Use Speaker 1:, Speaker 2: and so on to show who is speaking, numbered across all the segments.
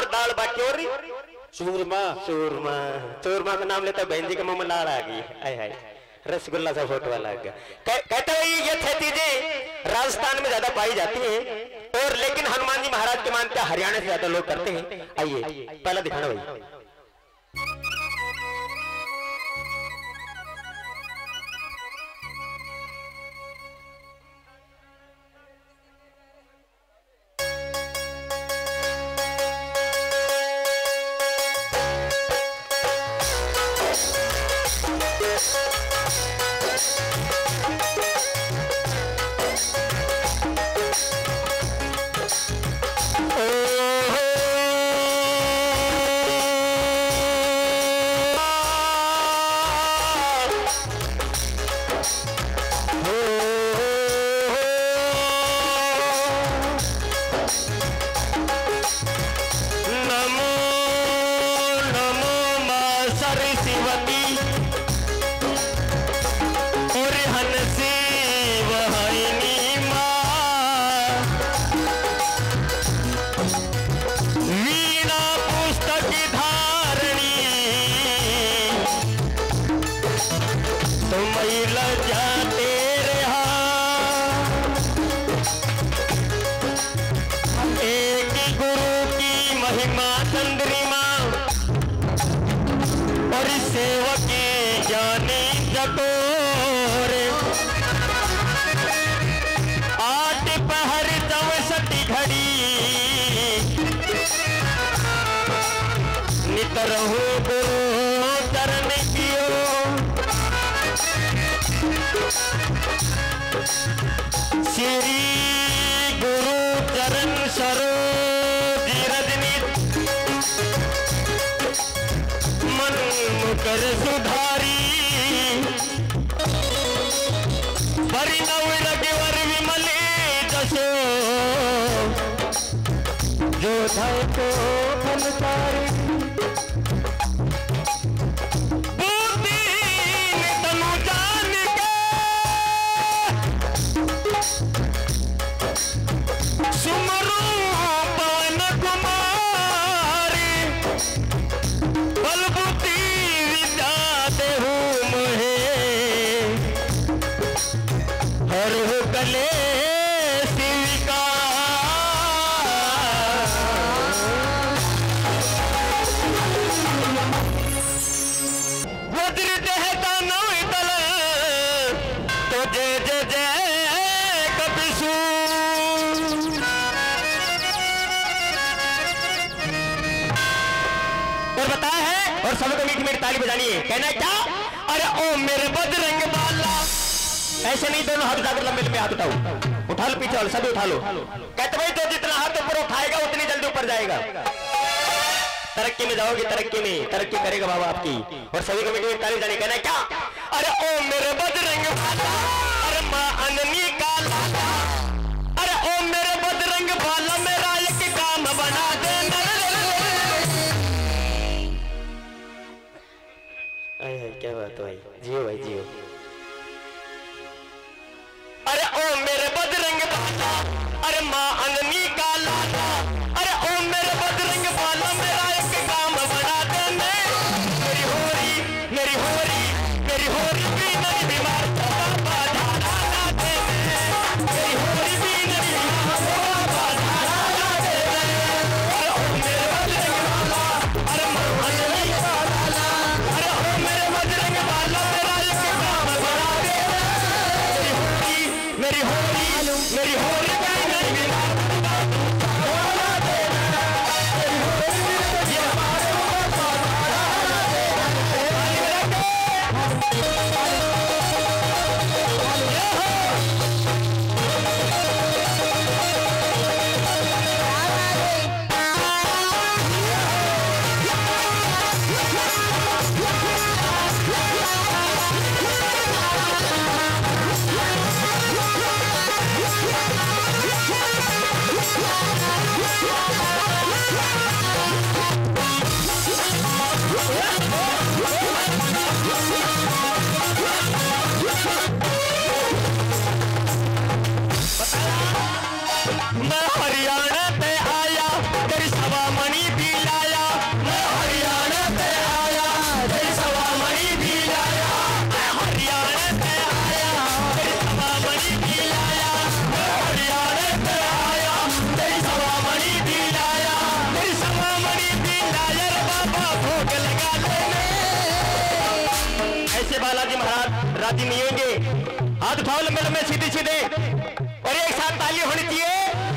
Speaker 1: और दाल बाटी और चूरमा। चूरमा चूरमा का नाम लेता बहन जी के मुंह में लाड़ आ गई। आय हाय रसगुल्ला सा फोटो लग गया। कहते हुए ये चीजें राजस्थान में ज्यादा पाई जाती हैं और लेकिन हनुमान जी महाराज के मानते हरियाणा से ज्यादा लोग करते हैं। आइए पहला दिखाना भाई। कहना क्या? अरे ओ मेरे बजरंग बाला, ऐसे नहीं दोनों हाथ उठाकर लंबे लंबे हाथ उठाओ, उठा लो पीछे वाले सभी उठा लो। कहते भाई जो जितना हाथ ऊपर उठाएगा उतनी जल्दी ऊपर जाएगा। तरक्की में जाओगे, तरक्की में तरक्की करेगा बाबा आपकी। और सभी कमेटी में ताली जाने। कहना क्या? अरे ओ मेरे बजरंग बाला, अरे माँ अननी का लाला, अरे ओ मेरे बजरंग बाला मेरा एक काम बना दे। क्या बात है भाई, जियो भाई जियो। अरे ओ मेरे बजरंग बाला, अरे माँ अननी का लाला, अरे ओ मेरे बजरंग बाला मेरा एक काम बना दे। मेरी होरी मेरी होरी मेरी होरी भी नहीं बीमार बाबा ढाला दे। मेरी होरी भी नहीं बीमार बाबा ढाला दे। अरे ओ मेरे बजरंग बाला, अरे माँ अननी का लाला, अरे ओ मेरे बजरंग बाला मेरा एक काम बना दे। मेरी होरी मेरी होरी भी नहीं बीमार। बारात राजी नहीं होंगे। हाथ उठाओ लंबे लंबे सीधे सीधे और एक साथ ताली होनी चाहिए।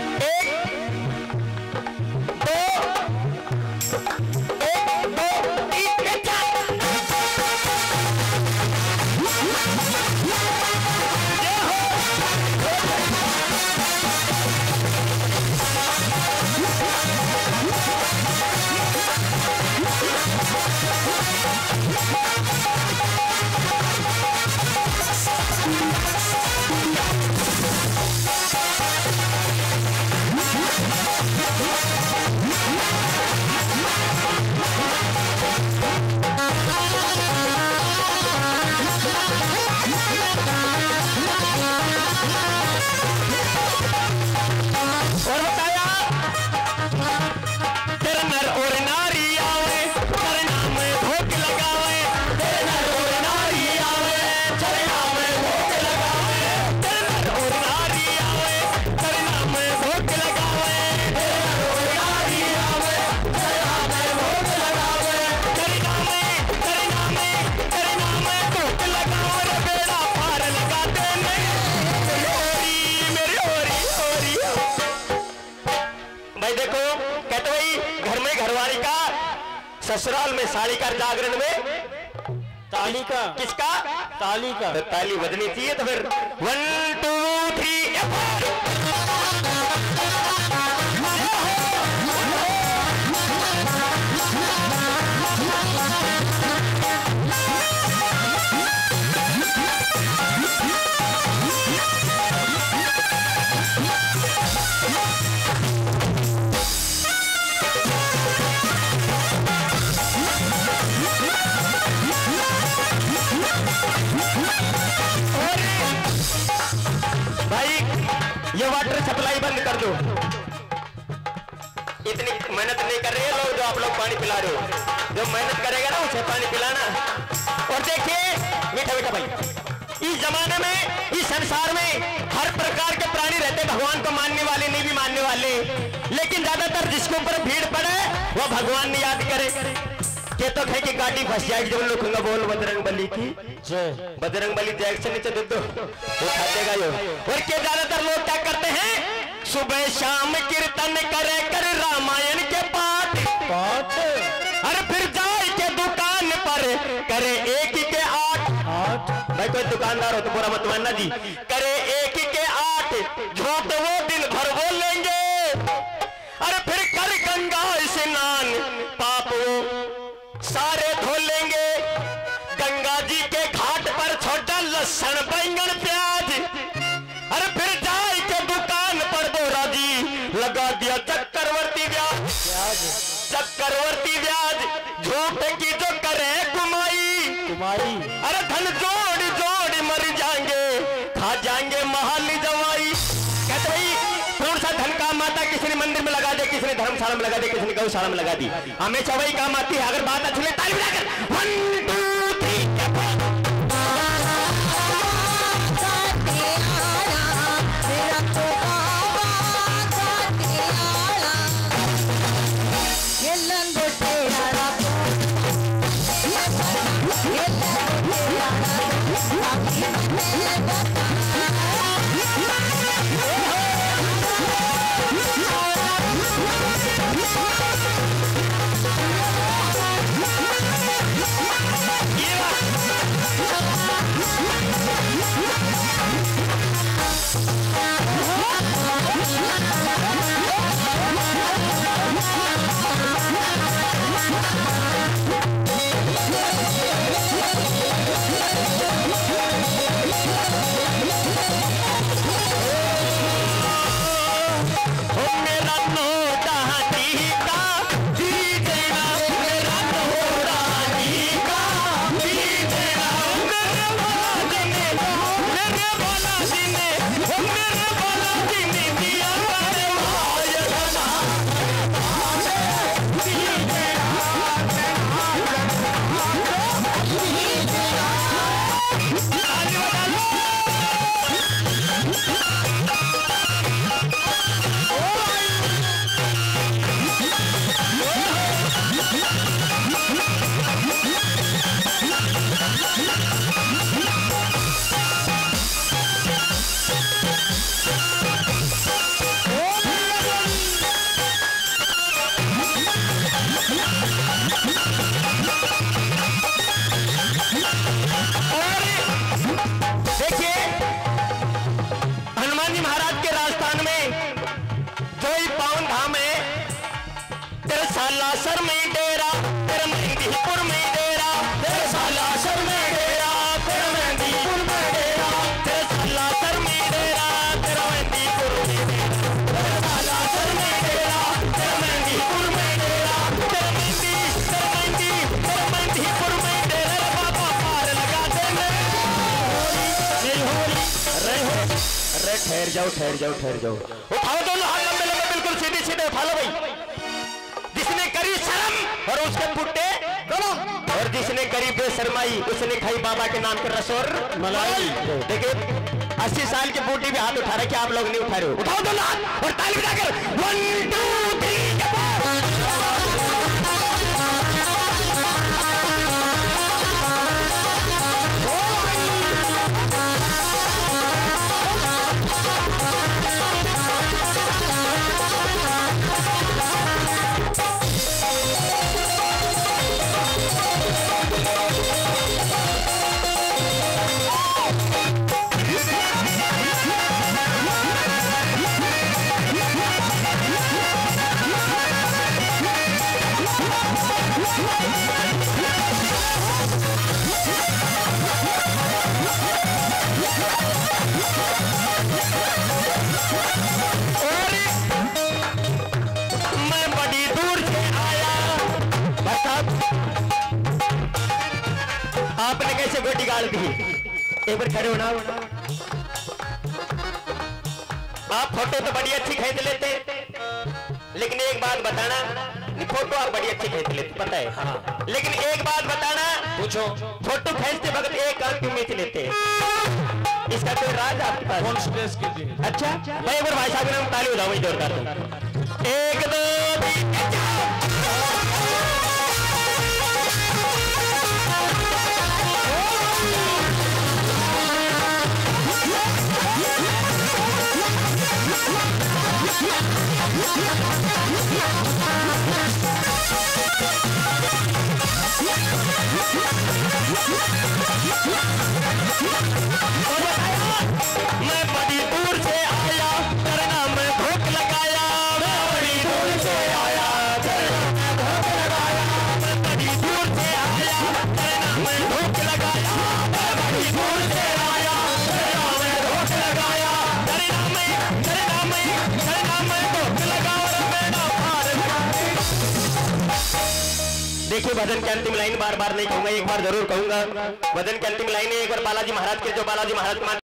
Speaker 1: ससुराल में साड़ी का, जागरण में
Speaker 2: ताली का।
Speaker 1: किसका?
Speaker 2: ताली का।
Speaker 1: तो ताली बजनी चाहिए। तो फिर 1 2 3 ये वाटर सप्लाई बंद कर दो। इतनी मेहनत नहीं कर रहे हैं लोग, जो आप लोग पानी पिला रहे हो। जो मेहनत करेगा ना उसे पानी पिलाना। और देखिए मीठा मीठा भाई, इस जमाने में, इस संसार में हर प्रकार के प्राणी रहते, भगवान को मानने वाले, नहीं भी मानने वाले, लेकिन ज्यादातर जिसके ऊपर भीड़ पड़े वो भगवान ने याद करे। के तो कहे कि गाड़ी फंस जाएगी, जब लोग बोल बजरंग बली की जय, बजरंग बली जय से नीचे दो वो खा देगा यो। और के ज्यादातर लोग क्या करते हैं, सुबह शाम कीर्तन करे कर रामायण के पाठ। अरे फिर जाए के दुकान पर करे 1 के 8। भाई कोई दुकानदार हो तो बुरा मत मानना जी। करे 1 के 8 झूठ वो दिन भर बोलेंगे। अरे फिर कर गंगा स्नान, पाप वो सारे धो लेंगे। गंगा जी के घाट पर छोटा लहसुन बैंगन प्याज। अरे फिर जाए के दुकान पर दोरा जी लगा दिया चक्रवर्ती ब्याज। चक्रवर्ती ब्याज झूठ की जो करे कुमाई। अरे धन जोड़ जोड़ मर जाएंगे, खा जाएंगे महाल जवाई। कहते भाई कौन सा धन काम आता, किसी ने मंदिर में लगा दे, किसी ने धर्मशाला में लगा दे, किसी ने गौशाला में लगा दी, हमेशा वही काम आती है। अगर बात अच्छी ताली बजाकर 1 2 3 ये सालासर में डेरा तेरा मेहंदीपुर में डेरा तेरे सालासर में डेरा तेरा मेहंदीपुर में डेरा तेरे सालासर में डेरा तेरा मेहंदीपुर में डेरा तेरे सालासर में डेरा तेरा मेहंदीपुर में डेरा तेरा मेहंदीपुर में डेरा बाबा पार लगा देने होली अरे ठहर जाओ ठहर जाओ ठहर जाओ। उठाओ दोनों हाथ लंबे लंबे बिल्कुल सीधे सीधे उठा लो भाई। जिसने करी शर्म और उसके पुट्टे और जिसने करी बेशरमाई उसने खाई बाबा के नाम के रसोर मलाई। देखिए 80 साल की बूटी भी हाथ उठा रहे कि आप लोग नहीं उठा रहे हो। उठाओ दोनों हाथ और ताली बजाकर 1 2 3 आपने कैसे गोटी गाड़ दी। एक बार खड़े होना। आप फोटो तो बड़ी अच्छी खींच लेते लेकिन एक बात बताना फोटो आप बड़ी अच्छी खींच लेते पता है हाँ। लेकिन एक बात बताना पूछो फोटो खींचते वक्त एक कान क्यों खींच लेते इसका कोई राज आपके पास। अच्छा भाई एक बार भाई साहब ने ताली बजाओ भाई जोरदार। 1 2 3 मैं बड़ी दूर से आया करना मैं भूख लगाया मैं बड़ी दूर से आया करना मैं भूख लगाया मैं बड़ी दूर से आया करना मैं भूख लगाया मैं बड़ी दूर से आया करना मैं भूख लगाया करना मैं भूख लगा और मेरा पार। देखिए भजन की अंतिम लाइन बार बार नहीं कहूंगा एक बार जरूर कहूंगा। भजन की अंतिम लाइन है एक बार बालाजी महाराज के जो बालाजी महाराज